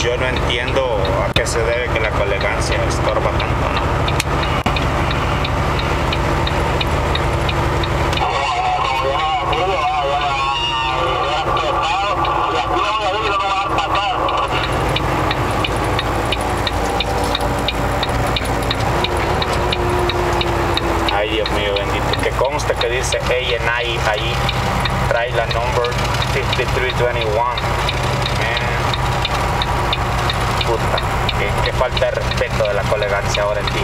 yo no entiendo a qué se debe que la elegancia estorba tanto, ¿no? Ay, Dios mío bendito, que conste que dice A&I ahí, trae la number 5321. Puta, que falta de respeto de la elegancia ahora en día.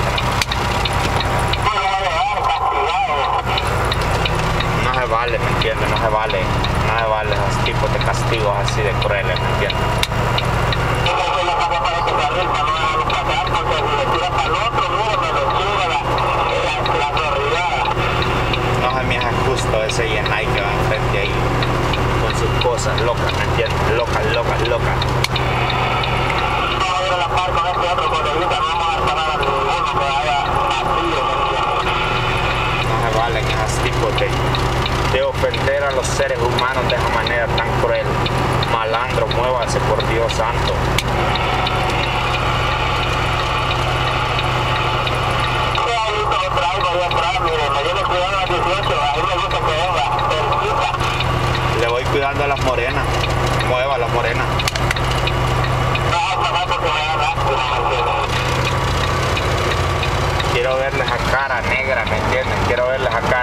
No se vale, ¿me entiendes? No se vale esos tipos de castigos así de crueles, ¿me entiendes? No se me hace justo ese Yenai que va enfrente ahí con sus cosas locas, ¿me entiendes? Locas. No se valen esos tipos de ofender a los seres humanos de esa manera tan cruel. Malandro, muévase, por Dios santo. Le voy cuidando a las morenas. Mueva a las morenas. Quiero verles a cara negra, ¿me entienden? Quiero verles a cara